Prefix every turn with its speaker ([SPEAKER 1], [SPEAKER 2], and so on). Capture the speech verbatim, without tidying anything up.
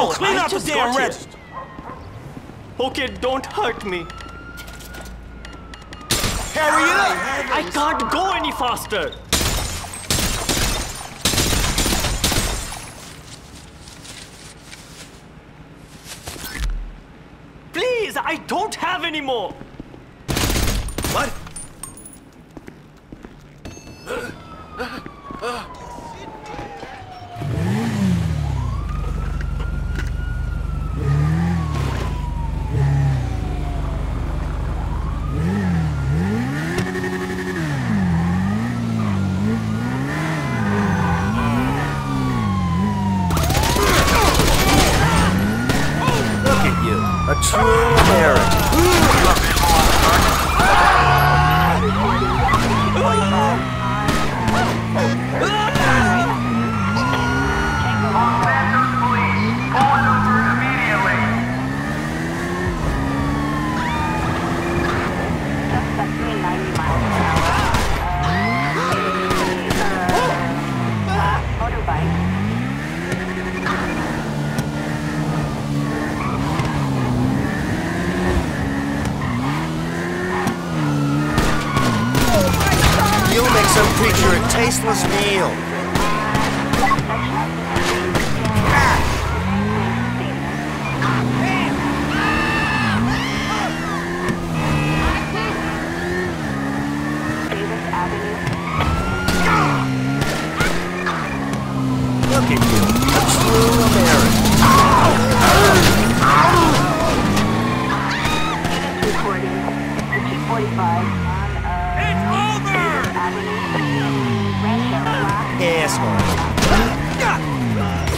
[SPEAKER 1] Now clean
[SPEAKER 2] I
[SPEAKER 1] up the
[SPEAKER 2] just
[SPEAKER 1] damn
[SPEAKER 2] got
[SPEAKER 1] red.
[SPEAKER 2] here.
[SPEAKER 1] Okay, don't hurt me.
[SPEAKER 2] Hurry it up!
[SPEAKER 1] I can't go any faster. Please, I don't have any more.
[SPEAKER 2] What? Look at you, a true American. You'll make some creature a tasteless meal. Look at you, a true American.
[SPEAKER 3] Reporting to two forty-five on uh,
[SPEAKER 1] It's over!
[SPEAKER 3] Avenue, Rancho,
[SPEAKER 2] Asshole.